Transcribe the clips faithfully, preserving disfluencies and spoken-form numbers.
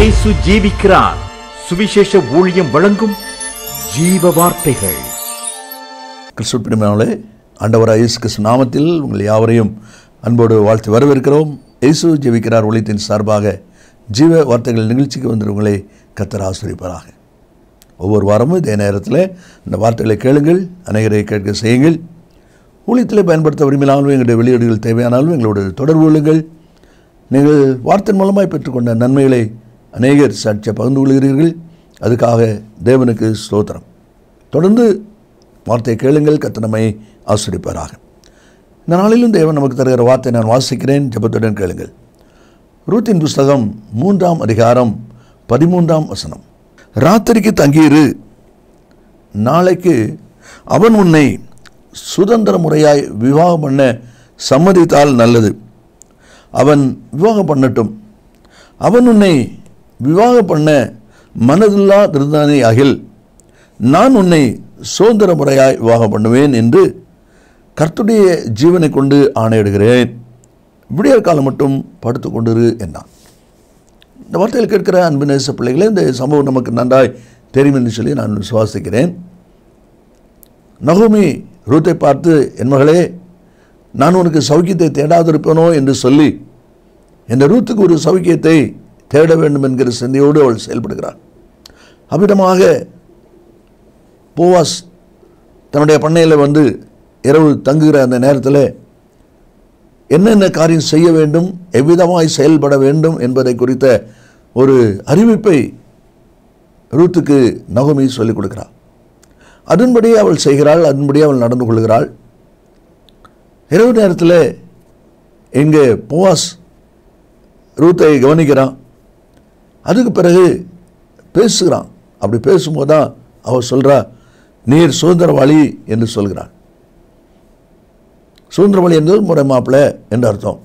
இயேசு ஜீவிக்கிறார். சுவிசேஷ ஊழியம் வழங்கும் ஜீவ வார்த்தைகள். கிறிஸ்துவின் பிரியமானவர்களே, ஆண்டவராகிய இயேசு கிறிஸ்து நாமத்தில் உங்கள் யாவரையும் அன்போடு வாழ்த்து வரவேற்கிறோம். இயேசு ஜீவிக்கிறார் ஊழியத்தின் சார்பாக ஜீவ வார்த்தைகள் நிகழ்ச்சிக்கு வந்து உங்களை கர்த்தர் ஆசீர்வதிப்பாராக. ஒவ்வொரு வாரமும் இதே நேரத்தில் இந்த வார்த்தைகளை கேளுங்கள், அநேகரை கேட்க செய்யுங்கள். ஊழியத்தில் பயன்படுத்த விரும்பினாலும் எங்களுடைய வெளியீடுகள் தேவையானாலும் எங்களோடு தொடர்பு கொள்ளுங்கள். நீங்கள் வார்த்தையின் மூலமாக பெற்றுக்கொண்ட நன்மைகளை அநேகர் சாட்சியாக பகிர்ந்து கொள்கிறீர்கள். அதுக்காக தேவனுக்கு ஸ்தோத்திரம். தொடர்ந்து வார்த்தையை கேளுங்கள், கர்த்தர் நம்மை ஆசீர்வதிப்பாராக. இந்த நாளிலும் தேவன் நமக்கு தருகிற வார்த்தை நான் வாசிக்கிறேன், ஜெபத்துடன் கேளுங்கள். ரூத்தின் புஸ்தகம் மூன்றாம் அதிகாரம் பதிமூன்றாம் வசனம். ராத்திரிக்கு தங்கியிரு, நாளைக்கு அவன் உன்னை சுதந்திர முறையாய் விவாகம் பண்ண சம்மதித்தால் நல்லது. அவன் விவாகம் பண்ணட்டும். அவன் உன்னை விவாகம் பண்ண மனதில்லா திருந்தானே ஆகில் நான் உன்னை சுதந்திர முறையாய் விவாகம் பண்ணுவேன் என்று கர்த்தருடைய ஜீவனை கொண்டு ஆணையிடுகிறேன். விடியற் காலம் மட்டும் படுத்து கொண்டிரு என்றான். இந்த வார்த்தையில் கேட்கிற அன்பு நேச பிள்ளைகளே, இந்த சம்பவம் நமக்கு நன்றாய் தெரியும் என்று சொல்லி நான் விசுவாசிக்கிறேன். நகோமி ரூத்தை பார்த்து, என் மகளே, நான் உனக்கு சௌக்கியத்தை தேடாதிருப்பேனோ என்று சொல்லி இந்த ரூத்துக்கு ஒரு சௌக்கியத்தை தேட வேண்டும் என்கிற சிந்தையோடு அவள் செயல்படுகிறாள். அவ்விதமாக போவாஸ் தன்னுடைய பண்ணையில் வந்து இரவு தங்குகிற அந்த நேரத்தில் என்னென்ன காரியம் செய்ய வேண்டும், எவ்விதமாய் செயல்பட வேண்டும் என்பதை குறித்த ஒரு அறிவிப்பை ரூத்துக்கு நகோமி சொல்லிக் கொடுக்கிறாள். அதன்படியே அவள் செய்கிறாள், அதன்படியே அவள் நடந்து கொள்கிறாள். இரவு நேரத்தில் எங்கே போவாஸ் ரூத்தை கவனிக்கிறான். அதுக்கு பிறகு பேசுகிறான். அப்படி பேசும்போது தான் அவள் சொல்கிறா, நீர் சுதந்திரவாளி என்று சொல்கிறாள். சுதந்திரவாளி என்பது முறை மாப்பிள்ளை என்று அர்த்தம்.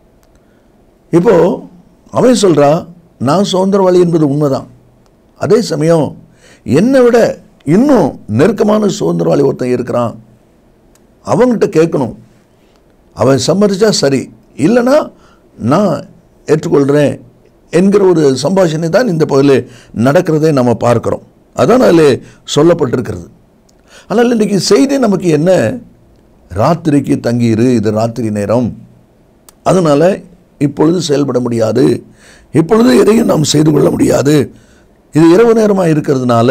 இப்போது அவன் சொல்கிறா, நான் சுதந்திரவாளி என்பது உண்மைதான். அதே சமயம் என்னை விட இன்னும் நெருக்கமான சுதந்திரவாளி ஒருத்தன் இருக்கிறான், அவங்ககிட்ட கேட்கணும். அவன் சம்மதிச்சா சரி, இல்லைன்னா நான் ஏற்றுக்கொள்கிறேன் என்கிற ஒரு சம்பாஷணை தான் இந்த பகுதியில் நடக்கிறதை நம்ம பார்க்குறோம். அதான் அதில் சொல்லப்பட்டிருக்கிறது. ஆனால் இன்றைக்கி செய்தி நமக்கு என்ன? ராத்திரிக்கு தங்கியிரு, இது ராத்திரி நேரம், அதனால் இப்பொழுது செயல்பட முடியாது, இப்பொழுது எதையும் நாம் செய்து கொள்ள முடியாது, இது இரவு நேரமாக இருக்கிறதுனால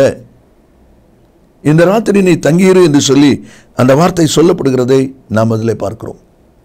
இந்த ராத்திரி நீ தங்கியிரு என்று சொல்லி அந்த வார்த்தை சொல்லப்படுகிறதை நாம் அதில் பார்க்கிறோம்.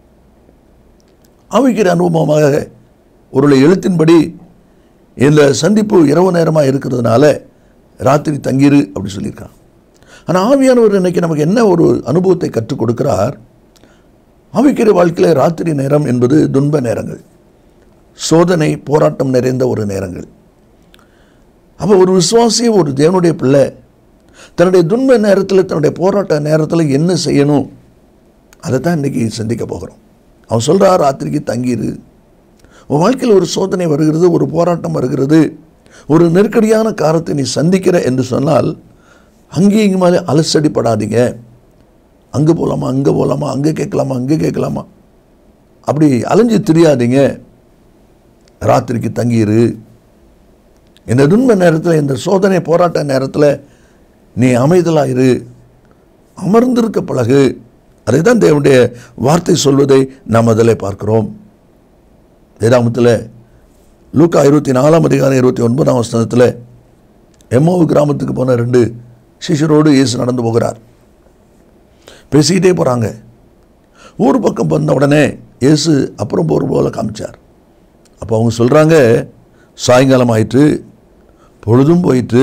ஆவிக்கிற அனுபவமாக ஒரு எழுத்தின்படி இந்த சந்திப்பு இரவு நேரமாக இருக்கிறதுனால ராத்திரி தங்கிரு அப்படி சொல்லியிருக்கான். ஆனால் ஆவியானவர் இன்னைக்கு நமக்கு என்ன ஒரு அனுபவத்தை கற்றுக் கொடுக்கிறார்? ஆவிக்கிற வாழ்க்கையில் ராத்திரி நேரம் என்பது துன்ப நேரங்கள், சோதனை, போராட்டம் நிறைந்த ஒரு நேரங்கள். அப்போ ஒரு விசுவாசி, ஒரு தேவனுடைய பிள்ளை தன்னுடைய துன்ப நேரத்தில், தன்னுடைய போராட்ட நேரத்தில் என்ன செய்யணும், அதை தான் இன்றைக்கி சிந்திக்க போகிறோம். அவன் சொல்கிறார், ராத்திரிக்கு தங்கிரு. உன் வாழ்க்கையில் ஒரு சோதனை வருகிறது, ஒரு போராட்டம் வருகிறது, ஒரு நெருக்கடியான காரியத்தை நீ சந்திக்கிற என்று சொன்னால் அங்கேயும் இங்கே மேலே அலசடிப்படாதீங்க. அங்கே போகலாமா, அங்கே போகலாமா, அங்கே கேட்கலாமா, அங்கே கேட்கலாமா, அப்படி அலைஞ்சு தெரியாதீங்க. ராத்திரிக்கு தங்கிரு. இந்த துன்ப நேரத்தில், இந்த சோதனை போராட்ட நேரத்தில் நீ அமைதலாயிரு, அமர்ந்திருக்க பழகு. அதை தான் தேவனுடைய வார்த்தை சொல்வதை நாம் அதில் பார்க்கிறோம். வேதாகமத்தில் லூக்கா இருபத்தி நாலாம் அதிகாரம் இருபத்தி ஒன்பதாம் வசனத்தில் எம்மாவு கிராமத்துக்கு போன ரெண்டு சிஷ்யரோடு இயேசு நடந்து போகிறார். பேசிக்கிட்டே போகிறாங்க. ஊர் பக்கம் வந்த உடனே இயேசு அப்புறம் போகிற போல காமிச்சார். அப்போ அவங்க சொல்கிறாங்க, சாயங்காலம் ஆயிற்று, பொழுதும் போயிற்று,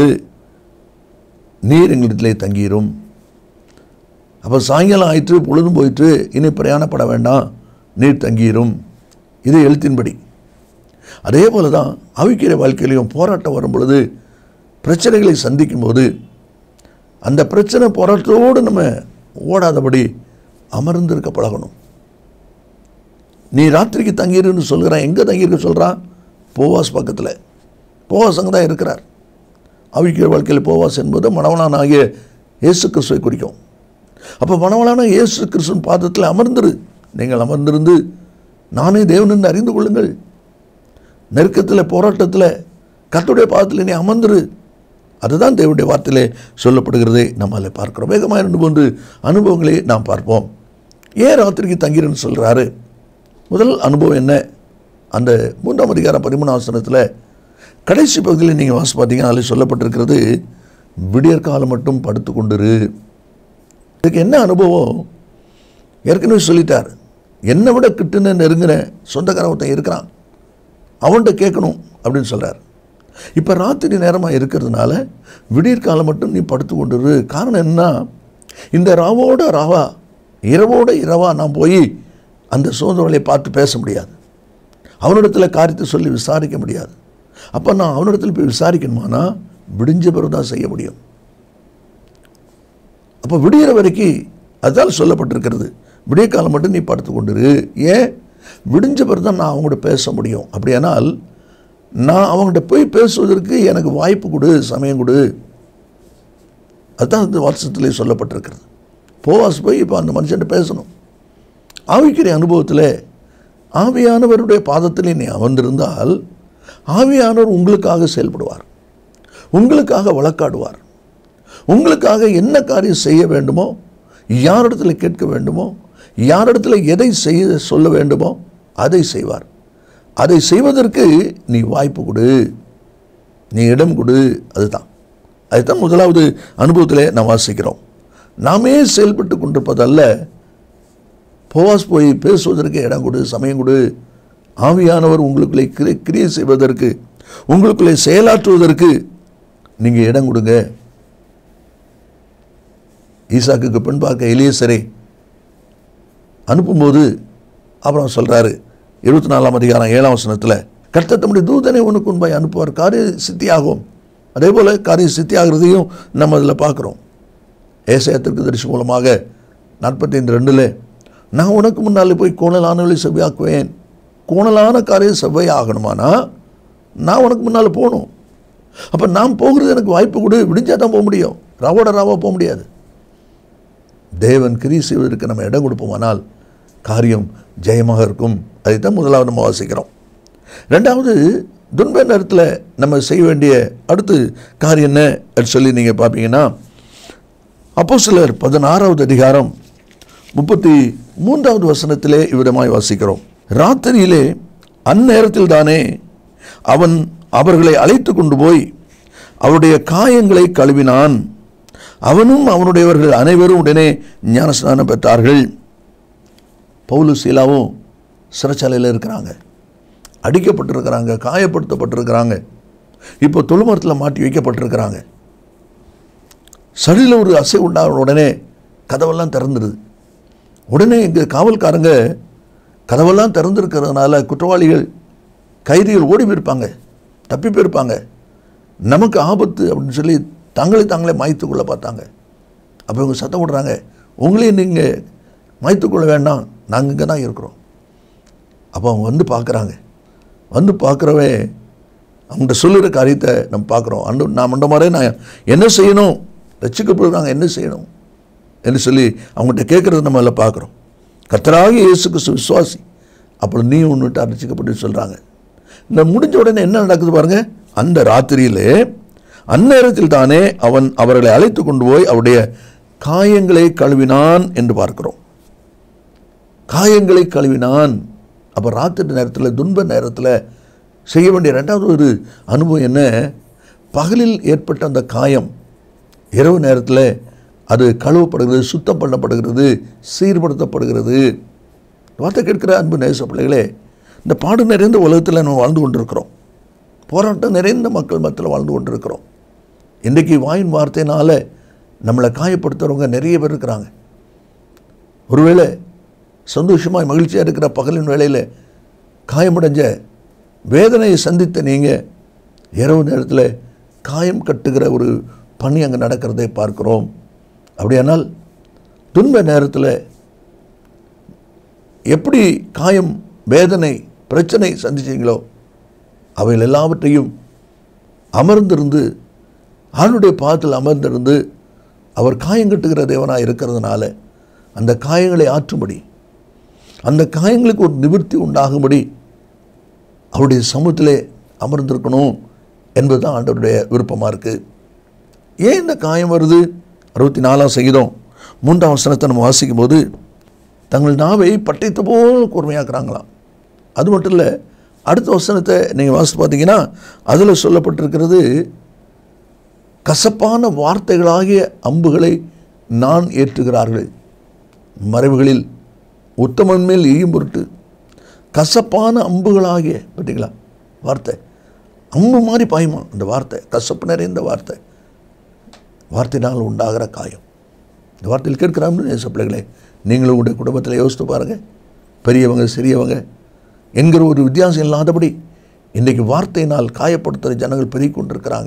நீர் எங்களிடத்திலே தங்கிரும். அப்போ சாயங்காலம் ஆயிற்று, பொழுதும் போயிற்று, இனி பிரயாணப்பட வேண்டாம், நீர் தங்கிரும். இது எழுத்தின்படி. அதே போல தான் ஆவிக்கிற வாழ்க்கையிலையும் போராட்டம் வரும் பொழுது, பிரச்சனைகளை சந்திக்கும் போது, அந்த பிரச்சனை போராட்டத்தோடு நம்ம ஓடாதபடி அமர்ந்திருக்க பழகணும். நீ ராத்திரிக்கு தங்கிருன்னு சொல்கிறான். எங்கே தங்கியிருக்க சொல்கிறான்? போவாஸ் பக்கத்தில். போவாஸ் அங்கே தான் இருக்கிறார். ஆவிக்கிற வாழ்க்கையில் போவாஸ் என்பது மணவனான ஆகிய இயேசு கிறிஸ்துவை குறிக்கும். அப்போ மணவனான இயேசு கிறிஸ்துவின் பாதத்தில் அமர்ந்திரு. நீங்கள் அமர்ந்திருந்து நானே தேவன் என்று அறிந்து கொள்ளுங்கள். நெருக்கத்தில், போராட்டத்தில், கர்த்தருடைய பாதத்தில் நீ அமர்ந்துரு. அதுதான் தேவனுடைய வார்த்தையிலே சொல்லப்படுகிறதை நம்மள பார்க்கிறோம். வேகமாக ரெண்டு மூன்று அனுபவங்களை நாம் பார்ப்போம். ஏன் ராத்திரிக்கு தங்கிறேன்னு சொல்கிறாரு? முதல் அனுபவம் என்ன? அந்த மூன்றாம் அதிகாரம் பதிமூணாம் வசனத்தில் கடைசி பகுதியில் நீங்கள் வாசி பார்த்தீங்கன்னா அதில் சொல்லப்பட்டிருக்கிறது, விடியற் காலம் மட்டும் படுத்து கொண்டிரு. இதுக்கு என்ன அனுபவம்? ஏற்கனவே சொல்லிட்டார், என்னை விட கிட்டுன்னு நெருங்கின சொந்தக்காரன் இருக்கிறான், அவன்கிட்ட கேட்கணும் அப்படின்னு சொல்கிறார். இப்போ ராத்திரி நேரமாக இருக்கிறதுனால விடியற் காலம் மட்டும் நீ படுத்து கொண்டிரு. காரணம் என்ன? இந்த ராவோட ராவா, இரவோட இரவா நான் போய் அந்த சோதனையை பார்த்து பேச முடியாது, அவனிடத்தில் காரியத்தை சொல்லி விசாரிக்க முடியாது. அப்போ நான் அவனிடத்தில் போய் விசாரிக்கணுமானா விடிஞ்ச பிறகு தான் செய்ய முடியும். அப்போ விடிகிற வரைக்கும் அதுதான் சொல்லப்பட்டிருக்கிறது, விடிய காலம் மட்டும் நீ படுத்து கொண்டிரு. ஏன்? விடிஞ்ச பிறகு தான் நான் அவங்கள்ட்ட பேச முடியும். அப்படியானால் நான் அவங்கள்ட்ட போய் பேசுவதற்கு எனக்கு வாய்ப்பு கொடு, சமயம் கொடு. அதுதான் அந்த வாட்ஸ்அப்பிலே சொல்லப்பட்டிருக்கிறது. போவாஸ் போய் இப்போ அந்த மனுஷன்ட்ட பேசணும். ஆவிக்குரிய அனுபவத்தில் ஆவியானவருடைய பாதத்தில் நீ அமர்ந்திருந்தால் ஆவியானவர் உங்களுக்காக செயல்படுவார், உங்களுக்காக வழக்காடுவார், உங்களுக்காக என்ன காரியம் செய்ய வேண்டுமோ, யாரிடத்தில் கேட்க வேண்டுமோ, யாரிடத்தில் எதை செய்ய சொல்ல வேண்டுமோ அதை செய்வார். அதை செய்வதற்கு நீ வாய்ப்பு கொடு, நீ இடம் கொடு. அதுதான் அதுதான் முதலாவது அனுபவத்தில் நாம் வாசிக்கிறோம். நாமே செயல்பட்டு கொண்டிருப்பதல்ல, போவாஸ் போய் பேசுவதற்கு இடம் கொடு, சமயம் கொடு. ஆவியானவர் உங்களுக்குள்ளே கிரி கிரியை செய்வதற்கு, உங்களுக்குள்ளே செயலாற்றுவதற்கு நீங்கள் இடம் கொடுங்க. ஈசாக்குக்கு பெண் பார்க்க எலியேசரை அனுப்பும்போது அப்புறம் சொல்கிறாரு, இருபத்தி நாலாம் அதிகாரம் ஏழாம் வசனத்தில், கர்த்தர் தம்முடைய தூதனை உனக்கு முன்பாய் அனுப்புவார், காரிய சித்தியாகும். அதே போல் காரிய சித்தியாகிறதையும் நம்ம அதில் பார்க்குறோம். ஏசாயா தீர்க்கதரிசி மூலமாக நாற்பத்தி ஐந்து ரெண்டில், நான் உனக்கு முன்னால் போய் கோணலானவளை செவ்வையாக்குவேன். கோணலான காரியம் செவ்வாய் ஆகணுமானா நான் உனக்கு முன்னால் போகணும். அப்போ நான் போகிறது எனக்கு வாய்ப்பு கொடு, விடிஞ்சால் தான் போக முடியும், ராவோட ராவா போக முடியாது. தேவன் கிரியை செய்வதற்கு நம்ம இடம் கொடுப்போமானால் காரியம் ஜெயமாக இருக்கும். அதைத்தான் முதலாவது நம்ம வாசிக்கிறோம். ரெண்டாவது, துன்ப நேரத்தில் நம்ம செய்ய வேண்டிய அடுத்து காரியம் என்ன அப்படின்னு சொல்லி நீங்கள் பார்ப்பீங்கன்னா, அப்போஸ்தலர் பதினாறாவது அதிகாரம் முப்பத்தி மூன்றாவது வசனத்திலே இவ்விதமாய் வாசிக்கிறோம். ராத்திரியிலே அந்நேரத்தில் தானே அவன் அவர்களை அழைத்து கொண்டு போய் அவருடைய காயங்களை கழுவினான். அவனும் அவனுடையவர்கள் அனைவரும் உடனே ஞானஸ்நானம் பெற்றார்கள். பவுலு சீலாவும் சிறைச்சாலையில் இருக்கிறாங்க, அடிக்கப்பட்டிருக்கிறாங்க, காயப்படுத்தப்பட்டிருக்கிறாங்க, இப்போ தொழுமரத்தில் மாட்டி வைக்கப்பட்டிருக்கிறாங்க. சடியில் ஒரு அசை உண்டான உடனே கதவெல்லாம் திறந்துடுது. உடனே இங்கே காவல்காரங்க கதவெல்லாம் திறந்துருக்கிறதுனால குற்றவாளிகள் கைதிகள் ஓடி போயிருப்பாங்க, தப்பி போயிருப்பாங்க. நமக்கு ஆபத்து அப்படின்னு சொல்லி தங்களை தாங்களே மாய்த்து கொள்ள பார்த்தாங்க. அப்போ இவங்க சத்தம் விடுறாங்க, உங்களையும் நீங்கள் மாய்த்து கொள்ள வேண்டாம், நாங்கள் இங்கே தான் இருக்கிறோம். அப்போ அவங்க வந்து பார்க்குறாங்க. வந்து பார்க்குறவன் அவங்கள்ட்ட சொல்லுகிற காரியத்தை நம்ம பார்க்குறோம். அண்டு நான் மண்ட மாதிரி நான் என்ன செய்யணும், ரட்சிக்கப்படுறாங்க என்ன செய்யணும் என்று சொல்லி அவங்கள்ட்ட கேட்குறது நம்ம அதில் பார்க்குறோம். கர்த்தராகிய இயேசு கிறிஸ்து விசுவாசி, அப்புறம் நீ ஒன்றுட்டு ரட்சிக்கப்பட்டு சொல்கிறாங்க. இந்த முடிஞ்ச உடனே என்ன நடக்குது பாருங்கள். அந்த ராத்திரியிலே அந்நேரத்தில் தானே அவன் அவர்களை அழைத்து கொண்டு போய் அவருடைய காயங்களை கழுவினான் என்று பார்க்கிறோம். காயங்களை கழுவினான். அப்போ ராத்திரி நேரத்தில், துன்ப நேரத்தில் செய்ய வேண்டிய ரெண்டாவது ஒரு அனுபவம் என்ன? பகலில் ஏற்பட்ட அந்த காயம் இரவு நேரத்தில் அது கழுவப்படுகிறது, சுத்தம் பண்ணப்படுகிறது, சீர்படுத்தப்படுகிறது. வார்த்தை கேட்கிற அன்பு நேச பிள்ளைகளே, இந்த பாடு நிறைந்த உலகத்தில் நம்ம வாழ்ந்து கொண்டிருக்கிறோம். போராட்டம் நிறைந்த மக்கள் மத்தியில் வாழ்ந்து கொண்டிருக்கிறோம். இன்றைக்கு வாயின் வார்த்தையினால் நம்மளை காயப்படுத்துகிறவங்க நிறைய பேர் இருக்கிறாங்க. ஒருவேளை சந்தோஷமாக மகிழ்ச்சியாக இருக்கிற பகலின் வேளையில் காயமடைஞ்ச வேதனையை சந்தித்த நீங்கள் இரவு நேரத்தில் காயம் கட்டுகிற ஒரு பணி அங்கே நடக்கிறதை பார்க்கிறோம். அப்படியானால் துன்ப நேரத்தில் எப்படி காயம், வேதனை, பிரச்சனை சந்திச்சிங்களோ அவைகள் எல்லாவற்றையும் அமர்ந்திருந்து ஆளுடைய பாதத்தில் அமர்ந்திருந்து அவர் காயங்கட்டுகிற தேவனாக இருக்கிறதுனால அந்த காயங்களை ஆற்றும்படி, அந்த காயங்களுக்கு ஒரு நிவர்த்தி உண்டாகும்படி அவருடைய சமூகத்திலே அமர்ந்திருக்கணும் என்பது தான் ஆண்டவருடைய விருப்பமாக இருக்குது. ஏன் இந்த காயம் வருது? அறுபத்தி நாலாம் சங்கீதம் மூன்றாம் வசனத்தை நம்ம வாசிக்கும் போது, தங்கள் நாவை பட்டைத்து போல் கூர்மையாக்குறாங்களாம். அது மட்டும் இல்லை, அடுத்த வசனத்தை நீங்கள் வாசித்து பார்த்தீங்கன்னா அதில் சொல்லப்பட்டிருக்கிறது, கசப்பான வார்த்தைகளாகிய அம்புகளை நான் ஏற்றுகிறார்கள், மறைவுகளில் உத்தமன் மேல் எய்யும் பொருட்டு. கசப்பான அம்புகளாகிய, பார்த்தீங்களா வார்த்தை, அம்பு மாதிரி பாயுமா அந்த வார்த்தை, கசப்பு நிறைந்த வார்த்தை, வார்த்தையினால் உண்டாகிற காயம். இந்த வார்த்தையில் கேட்கிறாங்க நேச பிள்ளைகளே, நீங்களும் உங்களுடைய குடும்பத்தில் யோசித்து பாருங்கள். பெரியவங்க சிறியவங்க என்கிற ஒரு வித்தியாசம் இல்லாதபடி இன்றைக்கு வார்த்தையினால் காயப்படுத்துகிற ஜனங்கள் பெருகி கொண்டிருக்கிறாங்க.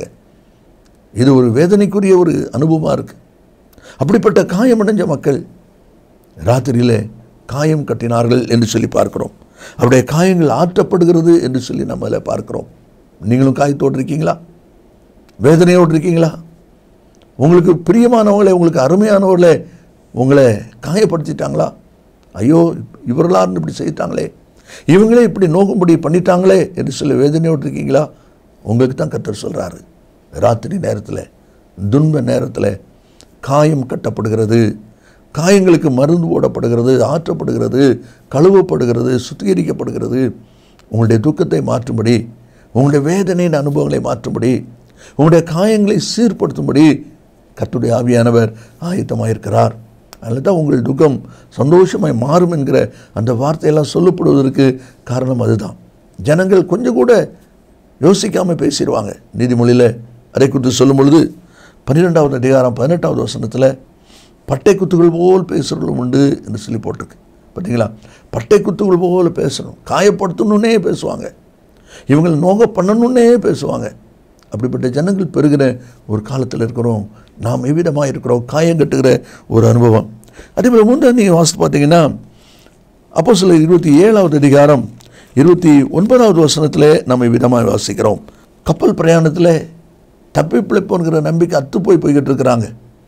இது ஒரு வேதனைக்குரிய ஒரு அனுபவமாக இருக்குது. அப்படிப்பட்ட காயமடைஞ்ச மக்கள் ராத்திரியில் காயம் கட்டினார்கள் என்று சொல்லி பார்க்கிறோம். அவருடைய காயங்கள் ஆற்றப்படுகிறது என்று சொல்லி நம்ம அதில் பார்க்கிறோம். நீங்களும் காயத்தோடு இருக்கீங்களா? வேதனையோடு இருக்கீங்களா? உங்களுக்கு பிரியமானவங்களே, உங்களுக்கு அருமையானவர்களே உங்களை காயப்படுத்திட்டாங்களா? ஐயோ, இவர்களார் இப்படி செய்யிட்டாங்களே, இவங்களே இப்படி நோக்கும்படி பண்ணிட்டாங்களே என்று சொல்லி வேதனையோடு இருக்கீங்களா? உங்களுக்கு தான் கர்த்தர் சொல்கிறாரு, ராத்திரி நேரத்தில், துன்ப நேரத்தில் காயம் கட்டப்படுகிறது, காயங்களுக்கு மருந்து போடப்படுகிறது, ஆற்றப்படுகிறது, கழுவப்படுகிறது, சுத்திகரிக்கப்படுகிறது. உங்களுடைய துக்கத்தை மாற்றும்படி, உங்களுடைய வேதனையின் அனுபவங்களை மாற்றும்படி, உங்களுடைய காயங்களை சீர்படுத்தும்படி கர்த்தருடைய ஆவியானவர் ஆயத்தமாக இருக்கிறார். அதனால தான் உங்கள் துக்கம் சந்தோஷமாய் மாறும் என்கிற அந்த வார்த்தையெல்லாம் சொல்லப்படுவதற்கு காரணம் அதுதான். ஜனங்கள் கொஞ்சம் கூட யோசிக்காமல் பேசிடுவாங்க. நீதிமொழியில் அதை குறித்து சொல்லும் பொழுது பன்னிரெண்டாவது அதிகாரம் பதினெட்டாவது வசனத்தில் பட்டை குத்துகள் போல் பேசுகிறவர்களும் உண்டு என்று சொல்லி போட்டிருக்கு. பார்த்தீங்களா? பட்டை குத்துகள் போல் பேசணும், காயப்படுத்தணுன்னே பேசுவாங்க, இவங்களை நோக பண்ணணுன்னே பேசுவாங்க. அப்படிப்பட்ட ஜனங்கள் பெருகிற ஒரு காலத்தில் இருக்கிறோம். நாம் எவ்விதமாக இருக்கிறோம், காயம் கட்டுகிற ஒரு அனுபவம். அதே போல் முந்தைய நீங்கள் வாசித்து பார்த்தீங்கன்னா அப்போஸ்தலர் இருபத்தி ஏழாவது அதிகாரம் இருபத்தி ஒன்பதாவது வசனத்தில் நம்ம விதமாக வாசிக்கிறோம். கப்பல் பிரயாணத்தில் தப்பி பிழைப்போங்கிற நம்பிக்கை அத்து போய் போய்கிட்டு இருக்கிறாங்க.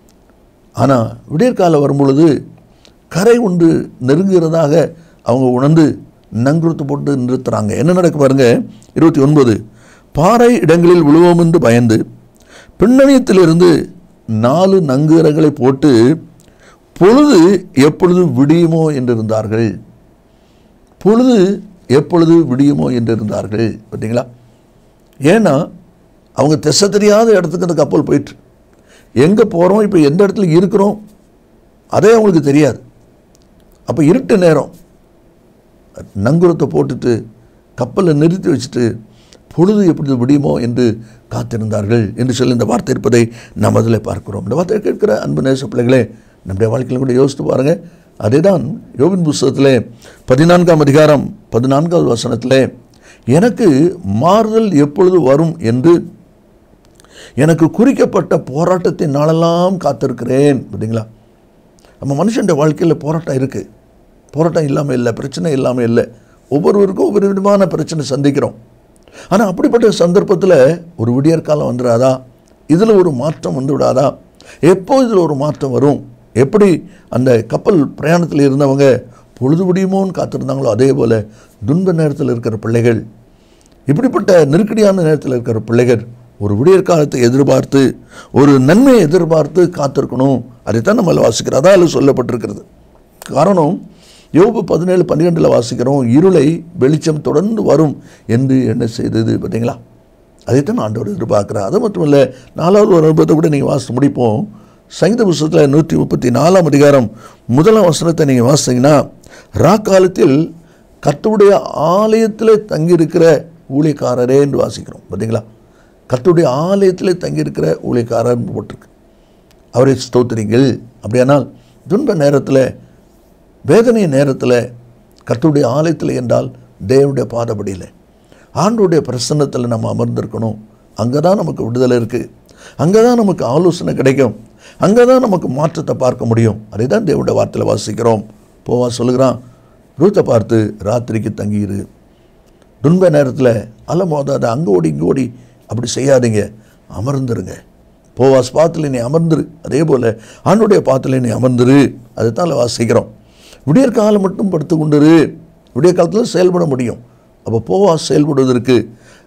ஆனால் விடியற்காலம் வரும்பொழுது கரை உண்டு நெருங்குகிறதாக அவங்க உணர்ந்து நங்குறுத்து போட்டு நிறுத்துகிறாங்க. என்ன நடக்க பாருங்க, இருபத்தி ஒன்பது பாறை இடங்களில் விழுவோம் என்று பயந்து பின்னணியத்திலிருந்து நாலு நங்குரங்களை போட்டு பொழுது எப்பொழுது விடியுமோ என்றிருந்தார்கள். பொழுது எப்பொழுது விடியுமோ என்றிருந்தார்கள். பார்த்தீங்களா? ஏன்னா அவங்க திசை தெரியாத இடத்துக்கு அந்த கப்பல் போயிட்டு, எங்கே போகிறோம், இப்போ எந்த இடத்துல இருக்கிறோம் அதே அவங்களுக்கு தெரியாது. அப்போ இருட்டு நேரம் நங்குரத்தை போட்டுட்டு கப்பலை நிறுத்தி வச்சுட்டு பொழுது எப்படி விடியுமோ என்று காத்திருந்தார்கள் என்று சொல்லி இந்த வார்த்தை இருப்பதை நாம் அதில் பார்க்கிறோம். இந்த வார்த்தையை கேட்கிற அன்பு நேச பிள்ளைகளே, நம்முடைய வாழ்க்கையில் கூட யோசித்து பாருங்கள். அதே தான் யோபின் புஸ்தகத்தில் பதினான்காம் அதிகாரம் பதினான்காவது வசனத்தில், எனக்கு மாறுதல் எப்பொழுது வரும் என்று எனக்கு குறிக்கப்பட்ட போராட்டத்தின் நாளெல்லாம் காத்திருக்கிறேன். பார்த்தீங்களா? நம்ம மனுஷனுடைய வாழ்க்கையில் போராட்டம் இருக்குது. போராட்டம் இல்லாமல் இல்லை, பிரச்சனை இல்லாமல் இல்லை. ஒவ்வொருவருக்கும் ஒவ்வொரு விதமான பிரச்சனை சந்திக்கிறோம். ஆனால் அப்படிப்பட்ட சந்தர்ப்பத்தில் ஒரு விடியற்காலம் வந்துடாதா? இதில் ஒரு மாற்றம் வந்து விடாதா? எப்போ இதில் ஒரு மாற்றம் வரும்? எப்படி அந்த கப்பல் பிரயாணத்தில் இருந்தவங்க பொழுது விடியுமோன்னு காத்திருந்தாங்களோ, அதே போல் துன்ப நேரத்தில் இருக்கிற பிள்ளைகள், இப்படிப்பட்ட நெருக்கடியான நேரத்தில் இருக்கிற பிள்ளைகள் ஒரு விடியற்காலத்தை எதிர்பார்த்து, ஒரு நன்மையை எதிர்பார்த்து காத்திருக்கணும். அதைத்தான் நம்ம வாசிக்கிறோம். அதான் சொல்லப்பட்டிருக்கிறது. காரணம், யோபு பதினேழு பன்னிரெண்டில் வாசிக்கிறோம், இருளை வெளிச்சம் தொடர்ந்து வரும் என்று என்ன செய்தது. பார்த்தீங்களா? அதைத்தான் ஆண்டவர் எதிர்பார்க்குறார். அது மட்டும் இல்லை, நாலாவது ஒரு அனுபவத்தை கூட நீங்கள் வாசித்து முடிப்போம். சங்கீத புஸ்தகத்தில் நூற்றி முப்பத்தி நாலாம் அதிகாரம் முதலாம் வசனத்தை நீங்கள் வாசித்தீங்கன்னா, ராக்காலத்தில் கர்த்தருடைய ஆலயத்தில் தங்கியிருக்கிற ஊழியக்காரரே என்று வாசிக்கிறோம். பார்த்தீங்களா? கர்த்தருடைய ஆலயத்தில் தங்கியிருக்கிற ஊழியக்காரர் போட்டிருக்கு. அவரை ஸ்தோத்திரிங்கள். அப்படியானால் துன்ப நேரத்தில், வேதனை நேரத்தில் கர்த்தருடைய ஆலயத்தில் என்றால் தேவனுடைய பாதபடியில், ஆண்டவருடைய பிரசன்னத்தில் நம்ம அமர்ந்திருக்கணும். அங்கே தான் நமக்கு விடுதலை இருக்குது, அங்கே தான் நமக்கு ஆலோசனை கிடைக்கும், அங்கே தான் நமக்கு மாற்றத்தை பார்க்க முடியும். அதை தான் தேவனுடைய வார்த்தையில் வாசிக்கிறோம். போவா சொல்லுகிறான், ரூத்தை பார்த்து ராத்திரிக்கு தங்கியிரு. துன்ப நேரத்தில் அலமோதாத, அங்கே ஓடி இங்கே ஓடி அப்படி செய்யாதீங்க, அமர்ந்துருங்க. போவாஸ் பாத்தில் நீ அமர்ந்துரு, அதே போல் ஆண்டுடைய பாத்தில் நீ அமர்ந்துரு. அதை தான் வாசிக்கிறோம். விடியற் காலம் மட்டும் படுத்து கொண்டுரு, விடிய காலத்தில் செயல்பட முடியும். அப்போ போவாஸ் செயல்படுவதற்கு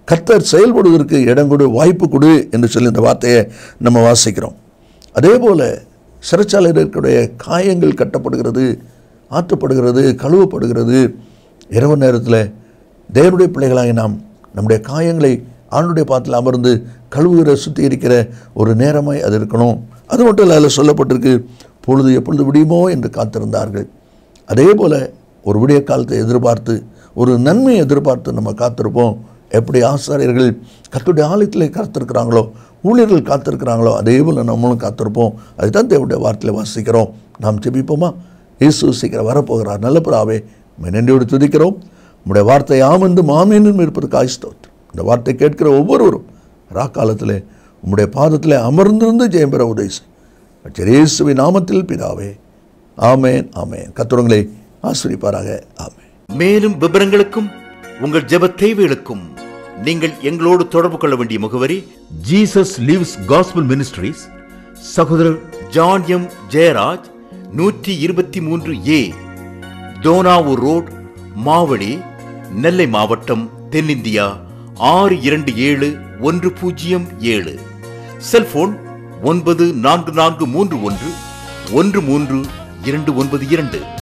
கர்த்தர் செயல்படுவதற்கு இடம் கொடு, வாய்ப்பு கொடு என்று சொல்லி இந்த வார்த்தையை நம்ம வாசிக்கிறோம். அதே போல் சிறைச்சாலையில் இருக்கக்கூடிய காயங்கள் கட்டப்படுகிறது, ஆற்றப்படுகிறது, கழுவப்படுகிறது. இரவு நேரத்தில் தேவனுடைய பிள்ளைகளாகி நாம் நம்முடைய காயங்களை ஆண்டுடைய பாத்தில் அமர்ந்து கழுவுகிற சுத்திகரிக்கிற ஒரு நேரமாய் அது இருக்கணும். அது மட்டும் இல்லை, அதில் சொல்லப்பட்டிருக்கு, பொழுது எப்பொழுது விடியுமோ என்று காத்திருந்தார்கள். அதே போல் ஒரு விடிய காலத்தை எதிர்பார்த்து, ஒரு நன்மையை எதிர்பார்த்து நம்ம காத்திருப்போம். எப்படி ஆசாரியர்கள் கர்த்தருடைய ஆலயத்தில் காத்திருக்கிறாங்களோ, ஊழியர்கள் காத்திருக்கிறாங்களோ, அதே போல் நம்மளும் காத்திருப்போம். அதுதான் தேவனுடைய வார்த்தையில் வாசிக்கிறோம். நாம் ஜெபிப்போமா? இயேசு சீக்கிரம் வரப்போகிறார். நல்ல பிதாவே, நன்றியோடு துதிக்கிறோம். நம்முடைய வார்த்தை ஆமென்றும் ஆமென்றும் இருப்பதற்காக ஸ்தோத்திரம். இந்த வார்த்தை கேட்கிற ஒவ்வொருவரும் ராக்காலத்தில் உம்முடைய பாதத்தில் அமர்ந்திருந்து ஜெயம் பெற உதவி செய். இயேசுவின் நாமத்தில் பிதாவே, ஆமென் ஆமென். கர்த்தர் ஆசீர்வதிப்பாராக. ஆமென். மேலும் விவரங்களுக்கும் உங்கள் ஜெப தேவைகளுக்கும் நீங்கள் எங்களோடு தொடர்பு கொள்ள வேண்டிய முகவரி, ஜீசஸ் லிவ்ஸ் காஸ்பல் மினிஸ்ட்ரீஸ், சகோதரர் ஜான் எம் ஜெயராஜ், நூற்றி இருபத்தி மூன்று ஏ தோனாவூர் ரோட், மாவடி, நெல்லை மாவட்டம், தென்னிந்தியா ஆறு இரண்டு ஏழு ஒன்று பூஜ்ஜியம் ஏழு. செல்போன் ஒன்பது நான்கு நான்கு மூன்று ஒன்று ஒன்று மூன்று இரண்டு ஒன்பது இரண்டு.